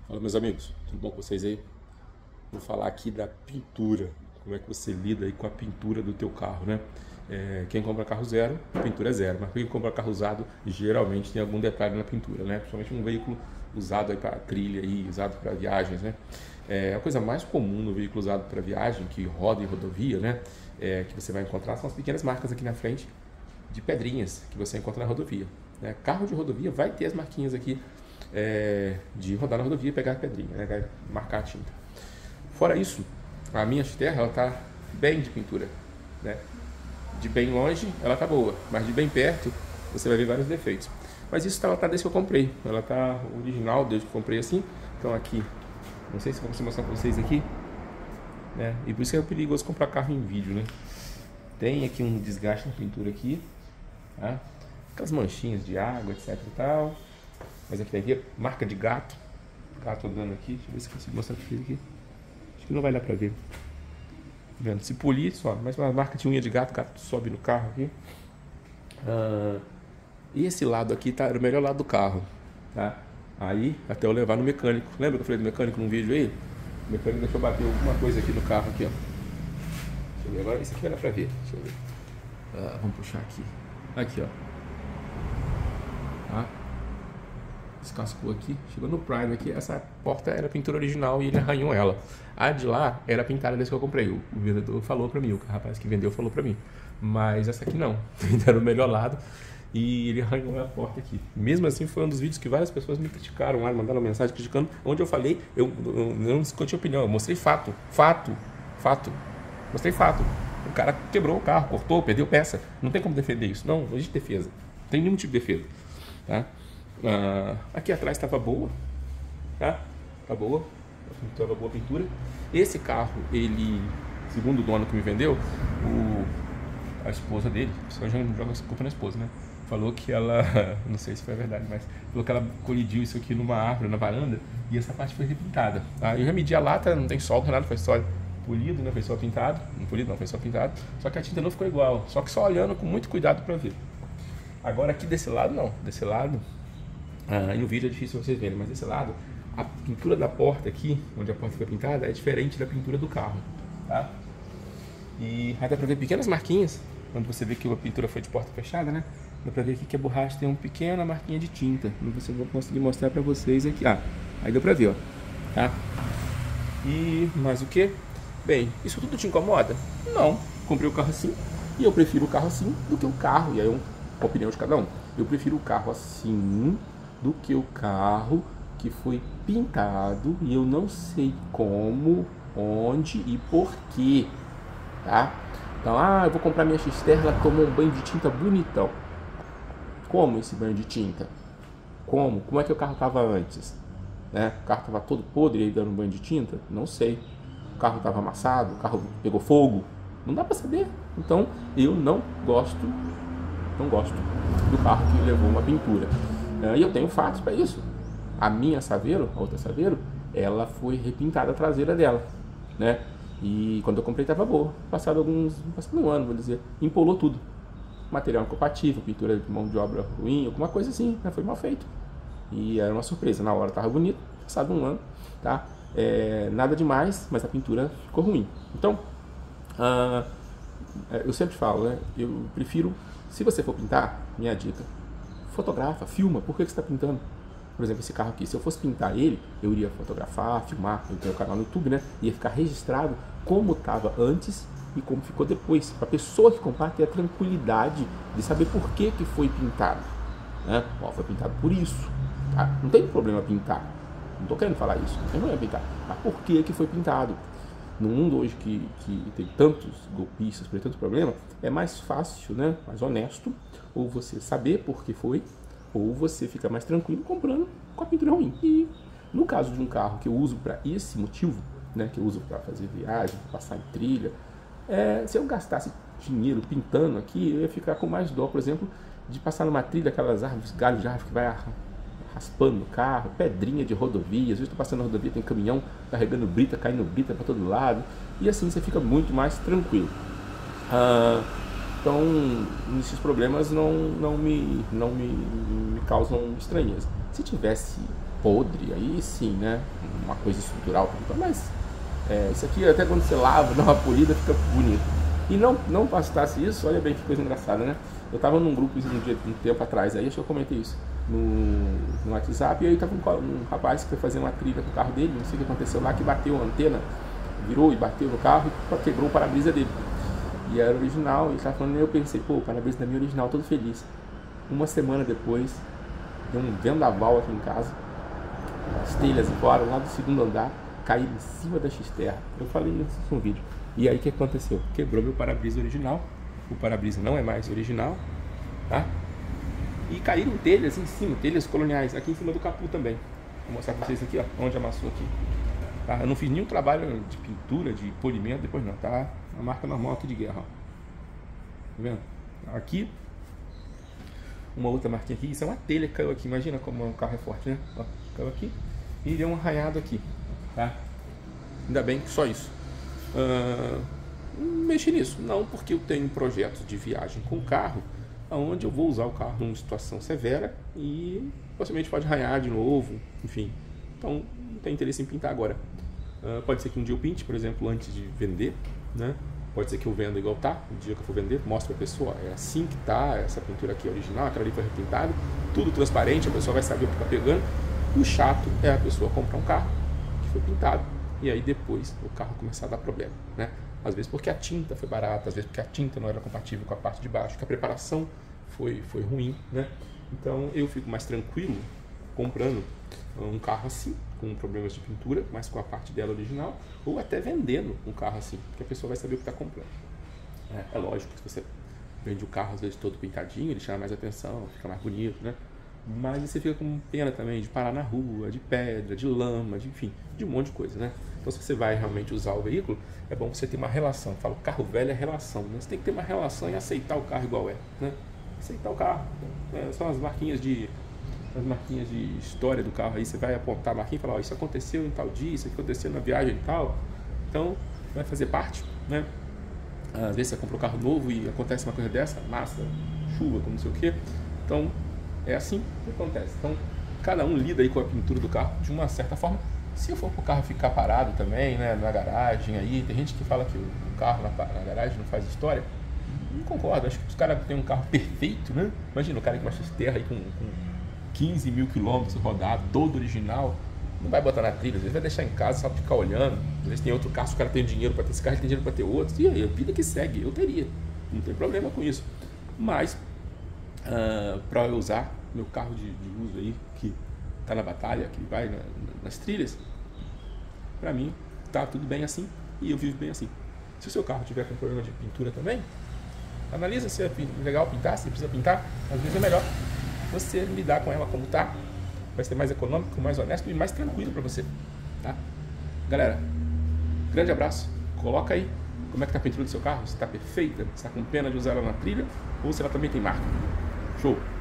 Fala, meus amigos, tudo bom com vocês aí? Vou falar aqui da pintura, como é que você lida aí com a pintura do teu carro, né? Quem compra carro zero, a pintura é zero, mas quem compra carro usado, geralmente tem algum detalhe na pintura, né? Principalmente um veículo usado aí para trilha, aí, usado para viagens, né? A coisa mais comum no veículo usado para viagem, que roda em rodovia, né? Que você vai encontrar são as pequenas marcas aqui na frente de pedrinhas que você encontra na rodovia, né? Carro de rodovia vai ter as marquinhas aqui de rodar na rodovia e pegar a pedrinha, né? Vai marcar a tinta. Fora isso, a minha X-Terra ela tá bem de pintura, né? De bem longe ela tá boa, mas de bem perto você vai ver vários defeitos. Mas isso ela tá desde que eu comprei, ela tá original desde que eu comprei assim. Então aqui, não sei se vou conseguir mostrar pra vocês aqui, né? E por isso que é perigoso comprar carro em vídeo, né? Tem aqui um desgaste na pintura aqui, tá? Aquelas manchinhas de água, etc e tal. Mas aqui tem aqui, marca de gato. Gato andando aqui. Deixa eu ver se eu consigo mostrar pra vocês aqui. Acho que não vai dar pra ver. Tá vendo? Se polir só, mas uma marca de unha de gato, gato sobe no carro aqui. E esse lado aqui tá, era o melhor lado do carro, tá? Aí, até eu levar no mecânico. Lembra que eu falei do mecânico num vídeo aí? O mecânico deixou bater alguma coisa aqui no carro aqui, ó. Deixa eu ver agora, esse aqui vai dar pra ver. Deixa eu ver. Vamos puxar aqui. Aqui, ó. Tá? Descascou aqui, chegou no Prime aqui, essa porta era pintura original e ele arranhou ela. A de lá era pintada desde que eu comprei, o vendedor falou pra mim, o rapaz que vendeu falou pra mim. Mas essa aqui não, era o melhor lado e ele arranhou a porta aqui. Mesmo assim foi um dos vídeos que várias pessoas me criticaram lá, mandaram mensagem criticando, onde eu falei, eu não discuti opinião, eu mostrei fato, mostrei fato. O cara quebrou o carro, cortou, perdeu peça, não tem como defender isso, não existe defesa, não tem nenhum tipo de defesa, tá? Aqui atrás estava boa, tá? Tá boa, estava boa a pintura. Esse carro, ele, segundo o dono que me vendeu, a esposa dele, só joga essa culpa na esposa, né? Falou que ela, não sei se foi verdade, mas falou que ela colidiu isso aqui numa árvore, na varanda, e essa parte foi repintada. Eu já medi a lata, não tem sol, nada, foi só polido, né? Foi só pintado, não polido não, foi só pintado. Só que a tinta não ficou igual, só que só olhando com muito cuidado para ver. Agora aqui desse lado não, desse lado. E no vídeo é difícil vocês verem, mas desse lado, a pintura da porta aqui, onde a porta foi pintada, é diferente da pintura do carro, tá? E aí dá pra ver pequenas marquinhas, quando você vê que a pintura foi de porta fechada, né? Dá pra ver aqui que a borracha tem uma pequena marquinha de tinta. Não sei se eu vou conseguir mostrar pra vocês aqui. Aí deu pra ver, ó, tá? E mais o que? Bem, isso tudo te incomoda? Não, comprei o carro assim, e eu prefiro o carro assim do que o carro, e aí a opinião de cada um. Eu prefiro o carro assim do que o carro que foi pintado e eu não sei como, onde e porquê, tá? Então, eu vou comprar minha X-Terra, ela tomou um banho de tinta bonitão. Como esse banho de tinta? Como? Como é que o carro estava antes? Né? O carro estava todo podre e aí dando um banho de tinta? Não sei. O carro estava amassado, o carro pegou fogo? Não dá para saber. Então, eu não gosto do carro que levou uma pintura. E eu tenho fatos para isso. A minha Saveiro, a outra Saveiro, ela foi repintada a traseira dela, né? E quando eu comprei estava boa. Passado um ano, vou dizer, empolou tudo. Material incompatível, pintura de mão de obra ruim, alguma coisa assim, né? Foi mal feito. E era uma surpresa. Na hora estava bonito, passado um ano, tá? Nada demais, mas a pintura ficou ruim. Então, eu sempre falo, né? Eu prefiro, se você for pintar, minha dica, fotografa, filma. Por que você está pintando? Por exemplo, esse carro aqui, se eu fosse pintar ele, eu iria fotografar, filmar. Eu tenho um canal no YouTube, né? Ia ficar registrado como estava antes e como ficou depois. Para a pessoa que comprar ter a tranquilidade de saber por que foi pintado, né? Foi pintado por isso, tá? Não tem problema pintar. Não estou querendo falar isso, não tem problema pintar. Mas por que foi pintado? No mundo hoje que tem tantos golpistas, por tanto problema, é mais fácil, né? Mais honesto, ou você saber por que foi, ou você fica mais tranquilo comprando com a pintura ruim. E no caso de um carro que eu uso para esse motivo, né? Que eu uso para fazer viagem, pra passar em trilha, se eu gastasse dinheiro pintando aqui, eu ia ficar com mais dó, por exemplo, de passar numa trilha, aquelas árvores, galhos de árvore que vai raspando no carro, pedrinha de rodovia, às vezes estou passando na rodovia, tem caminhão carregando brita, caindo brita para todo lado, e assim você fica muito mais tranquilo. Então, esses problemas não me causam estranheza. Se tivesse podre, aí sim, né? Uma coisa estrutural, mas isso aqui até quando você lava, dá uma polida, fica bonito. E não bastasse isso, olha bem que coisa engraçada, né? Eu tava num grupo um tempo atrás, aí acho que eu comentei isso no WhatsApp, e aí tava um rapaz que foi fazer uma trilha com o carro dele, não sei o que aconteceu lá, que bateu a antena, virou e bateu no carro e quebrou o para-brisa dele. E era original, e tava falando, eu pensei, pô, o para-brisa da minha original, todo feliz. Uma semana depois, deu um vendaval aqui em casa, as telhas voaram lá do segundo andar, caíram em cima da X-Terra. Eu falei isso no vídeo. E aí o que aconteceu? Quebrou meu para-brisa original, o para-brisa não é mais original, tá? E caíram telhas em cima, telhas coloniais, aqui em cima do capô também. Vou mostrar pra vocês aqui, ó, onde amassou aqui. Tá? Eu não fiz nenhum trabalho de pintura, de polimento, depois não, tá? A marca normal aqui de guerra, ó. Tá vendo? Aqui, uma outra marquinha aqui, isso é uma telha que caiu aqui, imagina como o carro é forte, né? Ó, caiu aqui e deu um arranhado aqui, tá? Ainda bem que só isso. Mexi nisso, não, porque eu tenho projetos de viagem com o carro, onde eu vou usar o carro numa situação severa e possivelmente pode arranhar de novo, enfim. Então não tem interesse em pintar agora. Pode ser que um dia eu pinte, por exemplo, antes de vender, né? Pode ser que eu venda igual tá, o dia que eu for vender, mostre pra pessoa, é assim que tá, essa pintura aqui é original, aquela ali foi repintada, tudo transparente, a pessoa vai saber o que tá pegando. O chato é a pessoa comprar um carro que foi pintado e aí depois o carro começar a dar problema, né? Às vezes porque a tinta foi barata, às vezes porque a tinta não era compatível com a parte de baixo, que a preparação foi ruim, né? Então eu fico mais tranquilo comprando um carro assim, com problemas de pintura, mas com a parte dela original, ou até vendendo um carro assim, porque a pessoa vai saber o que está comprando. É lógico que se você vende o carro às vezes todo pintadinho, ele chama mais atenção, fica mais bonito, né? Mas você fica com pena também de parar na rua, de pedra, de lama, enfim, de um monte de coisa, né? Então se você vai realmente usar o veículo, é bom você ter uma relação. Eu falo, carro velho é relação, né? Você tem que ter uma relação em aceitar o carro igual é, né? Aceitar o carro, são as marquinhas de história do carro, aí você vai apontar a marquinha e falar, ó, isso aconteceu em tal dia, isso aconteceu na viagem e tal, então vai fazer parte, né? Às vezes você compra um carro novo e acontece uma coisa dessa, massa, chuva, como não sei o que, então é assim que acontece. Então cada um lida aí com a pintura do carro de uma certa forma. Se for para o carro ficar parado também, né, na garagem aí, tem gente que fala que o carro na garagem não faz história. Não concordo, acho que os caras têm um carro perfeito, né? Imagina o cara que baixa terra aí com 15 mil quilômetros rodado, todo original, não vai botar na trilha, às vezes vai deixar em casa só ficar olhando. Às vezes tem outro carro, o cara tem dinheiro para ter esse carro, ele tem dinheiro para ter outro, e aí a vida que segue, eu teria, não tem problema com isso. Mas para eu usar meu carro de uso aí, que tá na batalha, que vai nas trilhas, para mim tá tudo bem assim e eu vivo bem assim. Se o seu carro tiver com problema de pintura também, analisa se é legal pintar, se precisa pintar, às vezes é melhor você lidar com ela como tá, vai ser mais econômico, mais honesto e mais tranquilo para você, tá? Galera, grande abraço, coloca aí como é que tá a pintura do seu carro, se tá perfeita, se tá com pena de usar ela na trilha ou se ela também tem marca. Show!